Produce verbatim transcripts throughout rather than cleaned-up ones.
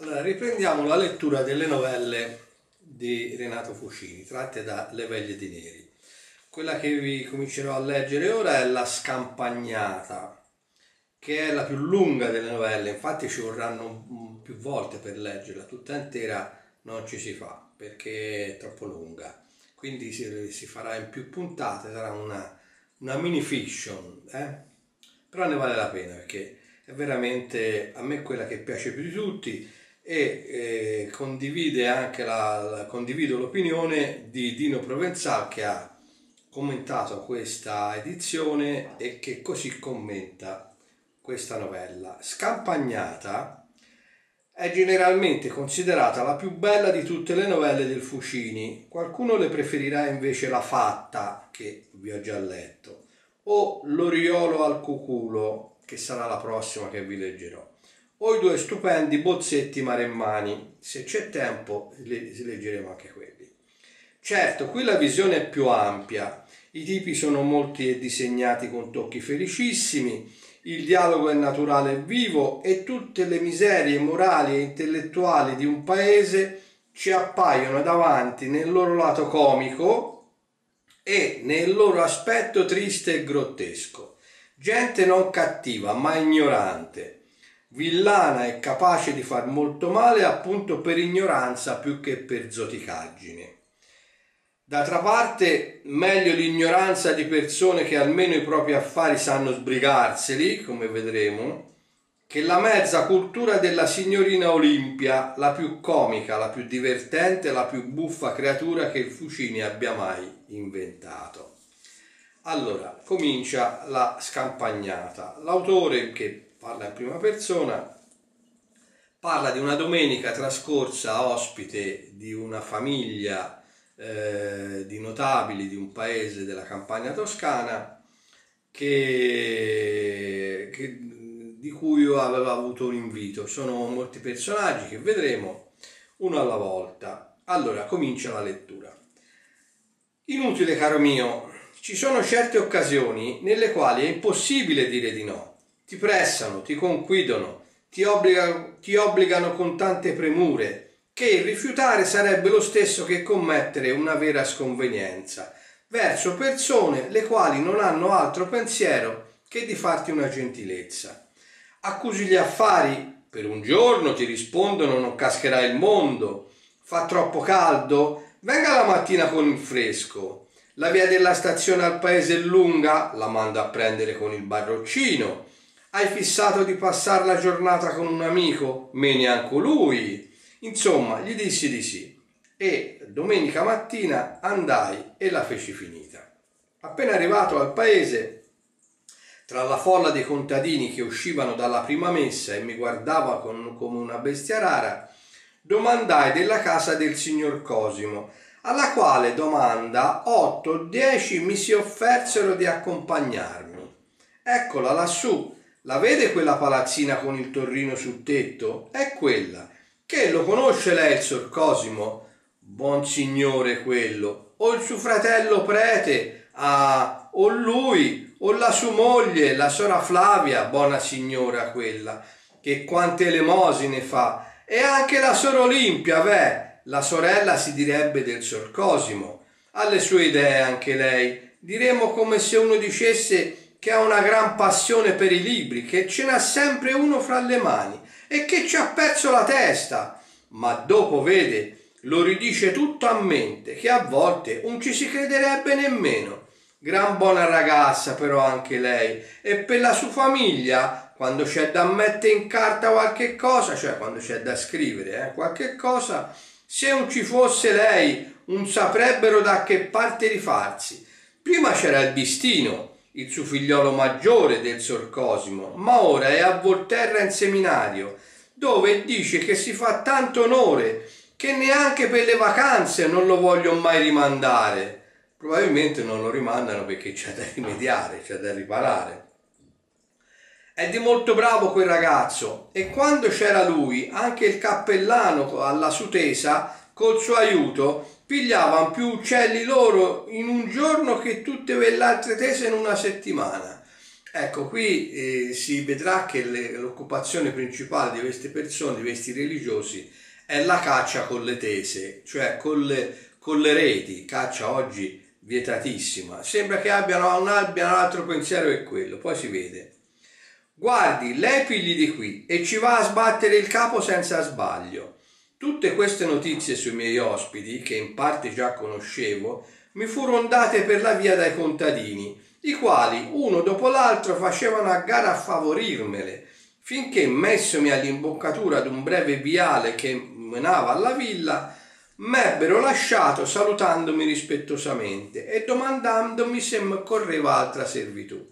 Allora, riprendiamo la lettura delle novelle di Renato Fucini, tratte da Le veglie di Neri. Quella che vi comincerò a leggere ora è La Scampagnata, che è la più lunga delle novelle. Infatti ci vorranno più volte per leggerla, tutta intera non ci si fa perché è troppo lunga. Quindi si, si farà in più puntate, sarà una, una mini fiction, eh? Però ne vale la pena perché è veramente a me quella che piace più di tutti. E eh, condivide anche la, la condivido l'opinione di Dino Provenzal, che ha commentato questa edizione e che così commenta questa novella. Scampagnata è generalmente considerata la più bella di tutte le novelle del Fucini. Qualcuno le preferirà invece La Fatta, che vi ho già letto, o L'Oriolo al cuculo, che sarà la prossima che vi leggerò, o i due stupendi Bozzetti Maremmani. Se c'è tempo le, leggeremo anche quelli. Certo, qui la visione è più ampia, i tipi sono molti e disegnati con tocchi felicissimi, il dialogo è naturale e vivo e tutte le miserie morali e intellettuali di un paese ci appaiono davanti nel loro lato comico e nel loro aspetto triste e grottesco. Gente non cattiva, ma ignorante, villana e capace di far molto male appunto per ignoranza più che per zoticaggine. D'altra parte, meglio l'ignoranza di persone che almeno i propri affari sanno sbrigarseli, come vedremo, che la mezza cultura della signorina Olimpia, la più comica, la più divertente, la più buffa creatura che il Fucini abbia mai inventato. Allora, comincia La Scampagnata. L'autore, che parla in prima persona, parla di una domenica trascorsa ospite di una famiglia eh, di notabili di un paese della campagna toscana che, che, di cui io avevo avuto un invito. Sono molti personaggi che vedremo uno alla volta. Allora, comincia la lettura. Inutile, caro mio, ci sono certe occasioni nelle quali è impossibile dire di no. Ti pressano, ti conquidono, ti obbligano, ti obbligano con tante premure, che il rifiutare sarebbe lo stesso che commettere una vera sconvenienza verso persone le quali non hanno altro pensiero che di farti una gentilezza. Accusi gli affari, per un giorno ti rispondono non cascherà il mondo, fa troppo caldo, venga la mattina con il fresco, la via della stazione al paese è lunga, la manda a prendere con il barroccino. Hai fissato di passare la giornata con un amico? Me neanche lui. Insomma, gli dissi di sì. E domenica mattina andai e la feci finita. Appena arrivato al paese, tra la folla dei contadini che uscivano dalla prima messa e mi guardava con, come una bestia rara, domandai della casa del signor Cosimo, alla quale domanda otto o dieci mi si offersero di accompagnarmi. Eccola lassù. La vede quella palazzina con il torrino sul tetto? È quella. Che lo conosce lei il Sor Cosimo? Buon signore quello. O il suo fratello prete? Ah, o lui, o la sua moglie, la sora Flavia, buona signora quella, che quante elemosine fa. E anche la sor Olimpia, beh, la sorella si direbbe del Sor Cosimo. Ha le sue idee anche lei. Diremo come se uno dicesse che ha una gran passione per i libri, che ce n'ha sempre uno fra le mani e che ci ha perso la testa, ma dopo vede, lo ridice tutto a mente, che a volte non ci si crederebbe nemmeno. Gran buona ragazza però anche lei, e per la sua famiglia, quando c'è da mettere in carta qualche cosa, cioè quando c'è da scrivere eh, qualche cosa, se non ci fosse lei, non saprebbero da che parte rifarsi. Prima c'era il Bistino, il suo figliolo maggiore del Sor Cosimo, ma ora è a Volterra in seminario, dove dice che si fa tanto onore che neanche per le vacanze non lo voglio mai rimandare. Probabilmente non lo rimandano perché c'è da rimediare, c'è da riparare. È di molto bravo quel ragazzo e quando c'era lui anche il cappellano alla Sutesa col suo aiuto pigliavano più uccelli loro in un giorno che tutte quelle altre tese in una settimana. Ecco, qui eh, si vedrà che le- l'occupazione principale di queste persone, di questi religiosi, è la caccia con le tese, cioè con le, con le reti, caccia oggi vietatissima. Sembra che abbiano un, abbiano un altro pensiero che quello, poi si vede. Guardi, lei pigli di qui e ci va a sbattere il capo senza sbaglio. Tutte queste notizie sui miei ospiti, che in parte già conoscevo, mi furono date per la via dai contadini, i quali uno dopo l'altro facevano a gara a favorirmele, finché messomi all'imboccatura d'un breve viale che menava alla villa, m'ebbero lasciato salutandomi rispettosamente e domandandomi se m'occorreva altra servitù.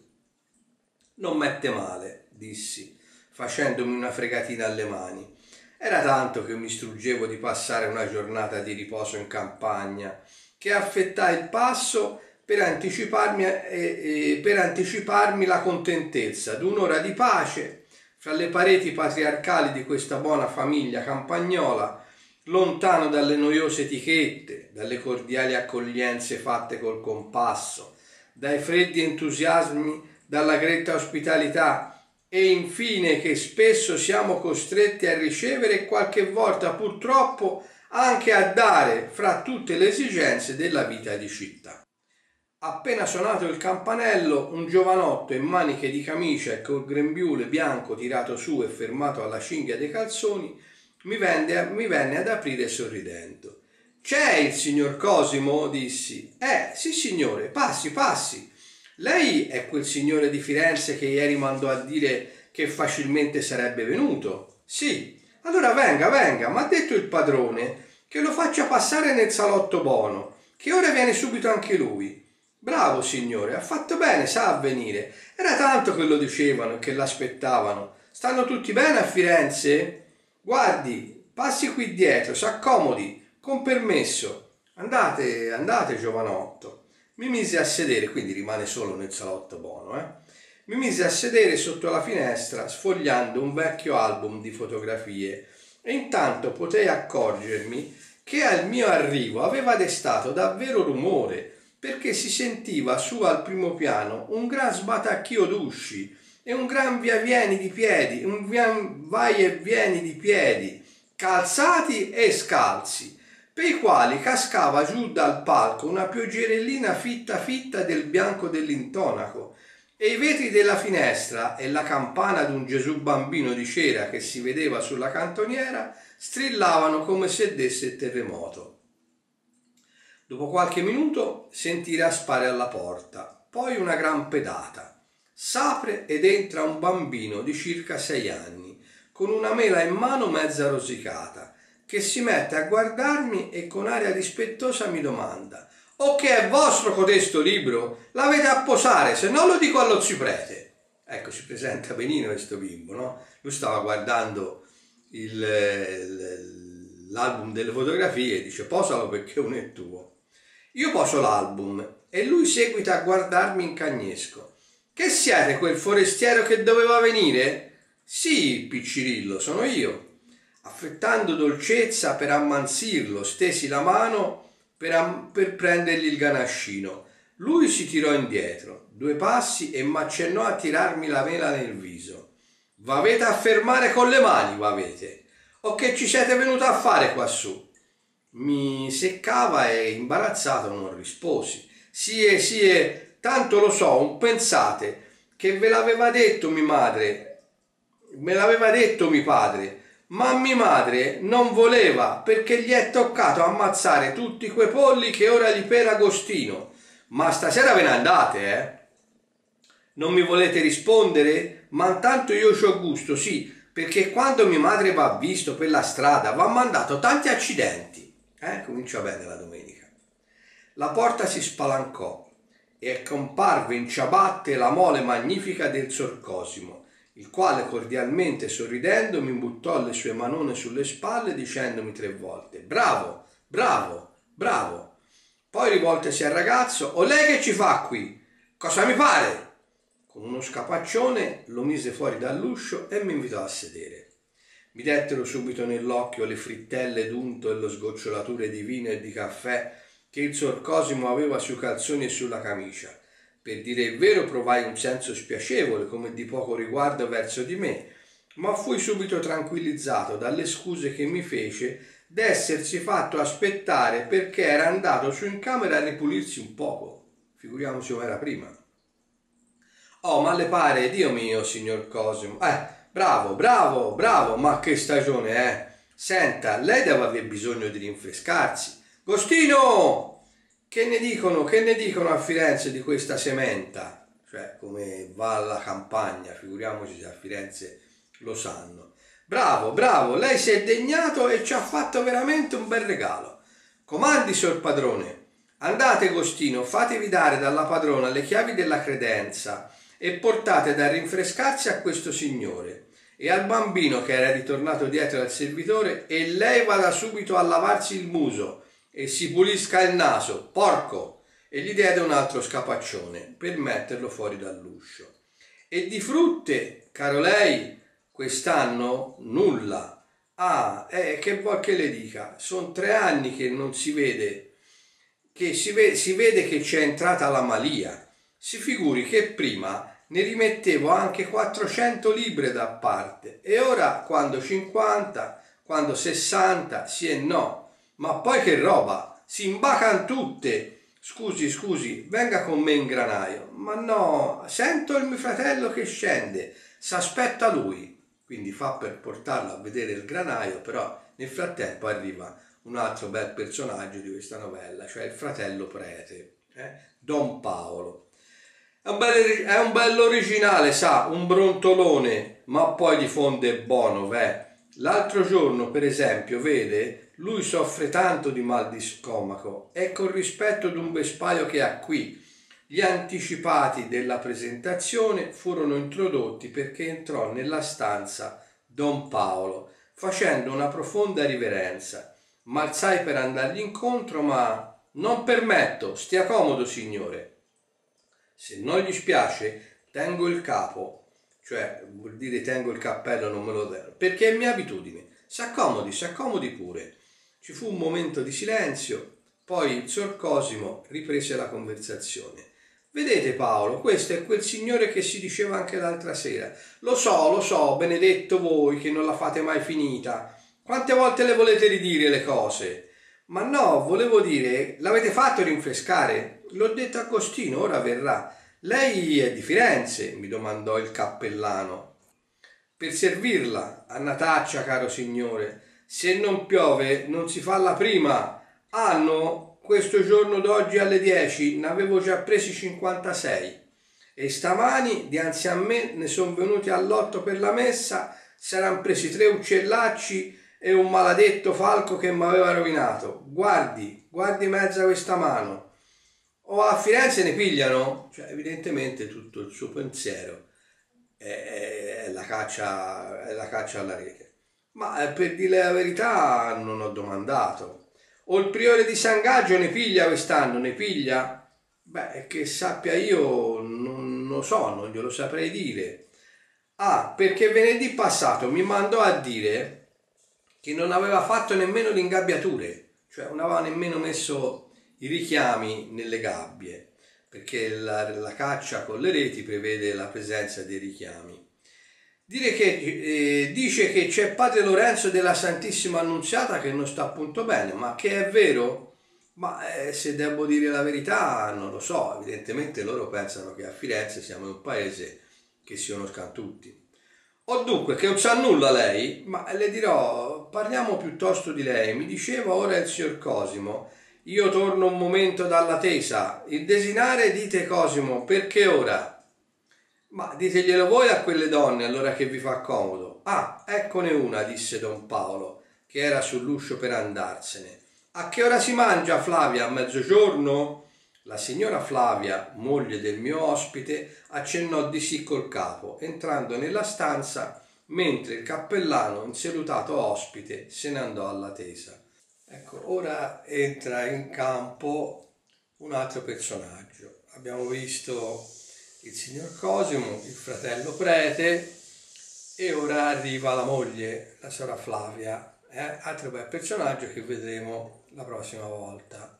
Non mette male, dissi, facendomi una fregatina alle mani. Era tanto che mi struggevo di passare una giornata di riposo in campagna, che affettai il passo per anticiparmi, eh, eh, per anticiparmi la contentezza d'un'ora di pace fra le pareti patriarcali di questa buona famiglia campagnola, lontano dalle noiose etichette, dalle cordiali accoglienze fatte col compasso, dai freddi entusiasmi, dalla gretta ospitalità e infine che spesso siamo costretti a ricevere e qualche volta purtroppo anche a dare fra tutte le esigenze della vita di città. Appena suonato il campanello, un giovanotto in maniche di camicia e col grembiule bianco tirato su e fermato alla cinghia dei calzoni mi venne, mi venne ad aprire sorridendo. «C'è il signor Cosimo?» dissi. «Eh, sì signore, passi, passi. Lei è quel signore di Firenze che ieri mandò a dire che facilmente sarebbe venuto?» «Sì, allora venga, venga, m'ha detto il padrone che lo faccia passare nel salotto buono, che ora viene subito anche lui.» «Bravo signore, ha fatto bene, sa a venire. Era tanto che lo dicevano e che l'aspettavano. Stanno tutti bene a Firenze? Guardi, passi qui dietro, s'accomodi, con permesso. Andate, andate giovanotto.» Mi mise a sedere, quindi rimane solo nel salotto buono, eh? Mi mise a sedere sotto la finestra sfogliando un vecchio album di fotografie e intanto potei accorgermi che al mio arrivo aveva destato davvero rumore perché si sentiva su al primo piano un gran sbatacchio d'usci e un gran via vieni di piedi, un gran vai e vieni di piedi, calzati e scalzi, per i quali cascava giù dal palco una pioggerellina fitta fitta del bianco dell'intonaco e i vetri della finestra e la campana d'un Gesù bambino di cera che si vedeva sulla cantoniera strillavano come se desse terremoto. Dopo qualche minuto sentii raspare alla porta, poi una gran pedata. S'apre ed entra un bambino di circa sei anni, con una mela in mano mezza rosicata, che si mette a guardarmi e con aria rispettosa mi domanda: «O che è vostro codesto libro? L'avete a posare, se no lo dico allo zio prete.» Ecco, si presenta benino questo bimbo, no? Lui stava guardando il, il, l'album delle fotografie e dice: «Posalo perché uno è tuo.» Io poso l'album e lui seguita a guardarmi in cagnesco. «Che siete, quel forestiero che doveva venire?» «Sì, piccirillo, sono io.» Affrettando dolcezza per ammansirlo, stesi la mano per, am- per prendergli il ganascino. Lui si tirò indietro, due passi, e m'accennò a tirarmi la mela nel viso. «V'avete a fermare con le mani, v'avete? O che ci siete venuto a fare quassù?» Mi seccava e imbarazzato non risposi. «Sì, sì, tanto lo so, un pensate, che ve l'aveva detto mi madre, me l'aveva detto mi padre, ma mia madre non voleva perché gli è toccato ammazzare tutti quei polli che ora gli pera Agostino. Ma stasera ve ne andate, eh? Non mi volete rispondere? Ma intanto io c'ho gusto, sì, perché quando mia madre va visto per la strada va mandato tanti accidenti.» Eh, comincia bene la domenica. La porta si spalancò e comparve in ciabatte la mole magnifica del Sor Cosimo, il quale cordialmente sorridendo mi buttò le sue manone sulle spalle dicendomi tre volte: «Bravo, bravo, bravo.» Poi rivoltesi al ragazzo: «O lei che ci fa qui? Cosa mi pare?» Con uno scapaccione lo mise fuori dall'uscio e mi invitò a sedere. Mi dettero subito nell'occhio le frittelle d'unto e lo sgocciolature di vino e di caffè che il Sor Cosimo aveva sui calzoni e sulla camicia, Per dire il vero provai un senso spiacevole come di poco riguardo verso di me, ma fui subito tranquillizzato dalle scuse che mi fece d'essersi fatto aspettare perché era andato su in camera a ripulirsi un poco. Figuriamoci come era prima. Oh, ma le pare, Dio mio, signor Cosimo. Eh, bravo, bravo, bravo, ma che stagione, eh? Senta, lei deve aver bisogno di rinfrescarsi. Gostino! Che ne dicono, che ne dicono a Firenze di questa sementa? Cioè, come va alla campagna, figuriamoci se a Firenze lo sanno. Bravo, bravo, lei si è degnato e ci ha fatto veramente un bel regalo. Comandi, sor padrone. Andate, Gostino, fatevi dare dalla padrona le chiavi della credenza e portate da rinfrescarsi a questo signore e al bambino che era ritornato dietro al servitore, e lei vada subito a lavarsi il muso e si pulisca il naso, porco, e gli diede un altro scapaccione per metterlo fuori dall'uscio. E di frutte, caro lei, quest'anno nulla. Ah, eh, che vuol che le dica? Sono tre anni che non si vede, che si vede, si vede che c'è entrata la malia. Si figuri che prima ne rimettevo anche quattrocento libre da parte e ora quando cinquanta, quando sessanta, sì e no. Ma poi che roba, si imbacano tutte. Scusi, scusi, venga con me in granaio. Ma no, sento il mio fratello che scende, s'aspetta lui. Quindi fa per portarlo a vedere il granaio, però nel frattempo arriva un altro bel personaggio di questa novella, cioè il fratello prete, eh? Don Paolo. È un, bel, è un bello originale, sa, un brontolone, ma poi di fondo è buono, beh. L'altro giorno, per esempio, vede, lui soffre tanto di mal di stomaco e con rispetto d'un vespaio che ha qui, gli anticipati della presentazione furono introdotti perché entrò nella stanza Don Paolo, facendo una profonda riverenza. M'alzai per andargli incontro, ma non permetto, stia comodo, signore. Se non gli spiace, tengo il capo, cioè vuol dire tengo il cappello, non me lo do, perché è mia abitudine. S'accomodi, s'accomodi pure. Ci fu un momento di silenzio, poi il Sor Cosimo riprese la conversazione. Vedete Paolo, questo è quel signore che si diceva anche l'altra sera. Lo so, lo so, benedetto voi che non la fate mai finita. Quante volte le volete ridire le cose? Ma no, volevo dire, l'avete fatto rinfrescare? L'ho detto a Agostino, ora verrà. Lei è di Firenze? Mi domandò il cappellano. Per servirla, a Nataccia, caro signore. Se non piove, non si fa la prima. Hanno, questo giorno d'oggi alle dieci, ne avevo già presi cinquantasei. E stamani, dianzi a me, ne sono venuti all'otto per la messa, s'eran presi tre uccellacci e un maledetto falco che mi aveva rovinato. Guardi, guardi mezza questa mano. O a Firenze ne pigliano? Cioè, evidentemente tutto il suo pensiero è, è, la, caccia, è la caccia alla rete. Ma eh, per dire la verità non ho domandato. O il priore di San Gaggio ne piglia quest'anno? Ne piglia? Beh, che sappia io non lo so, non glielo saprei dire. Ah, perché venerdì passato mi mandò a dire che non aveva fatto nemmeno le ingabbiature, cioè non aveva nemmeno messo i richiami nelle gabbie, perché la, la caccia con le reti prevede la presenza dei richiami. Dire che, eh, dice che c'è padre Lorenzo della Santissima Annunziata che non sta appunto bene, ma che è vero? Ma eh, se devo dire la verità non lo so, evidentemente loro pensano che a Firenze siamo un paese che si conoscano tutti. O dunque che non sa nulla lei? Ma le dirò, parliamo piuttosto di lei. Mi diceva ora il signor Cosimo, io torno un momento dalla tesa, il desinare dite Cosimo, perché ora? Ma diteglielo voi a quelle donne allora che vi fa comodo. Ah, eccone una, disse Don Paolo, che era sull'uscio per andarsene. A che ora si mangia, Flavia? A mezzogiorno? La signora Flavia, moglie del mio ospite, accennò di sì col capo, entrando nella stanza, mentre il cappellano, insalutato ospite, se ne andò alla tesa. Ecco, ora entra in campo un altro personaggio. Abbiamo visto il signor Cosimo, il fratello prete, e ora arriva la moglie, la sorella Flavia, eh? Altro bel personaggio che vedremo la prossima volta.